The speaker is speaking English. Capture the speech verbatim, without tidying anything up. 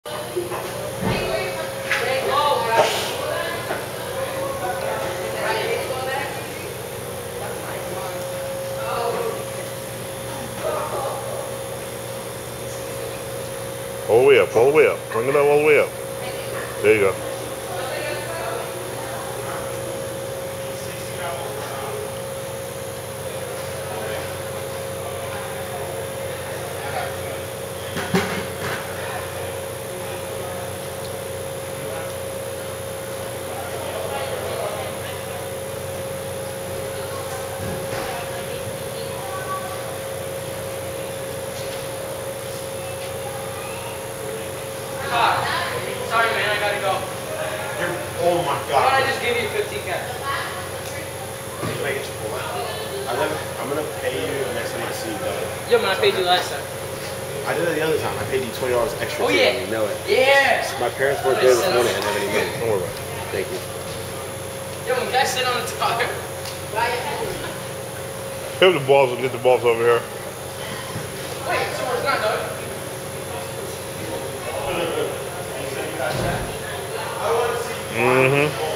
All the way up, all the way up. Bring it up all the way up. There you go. Sorry, man, I gotta go. You're, oh my God. Why don't I just give you fifteen cash? Can I get your pull out? I'm gonna, I'm gonna pay you next time I see you done. Yo, man, I paid you last time. I did it the other time. I paid you twenty dollars extra. Oh, too, yeah. You know it. Yeah. My parents weren't there this morning. I didn't have any money. Don't worry about it. Thank you. Yo, man, can I sit on the tire? Give the balls and get the balls over here. Wait, so it's not done? Mm-hmm.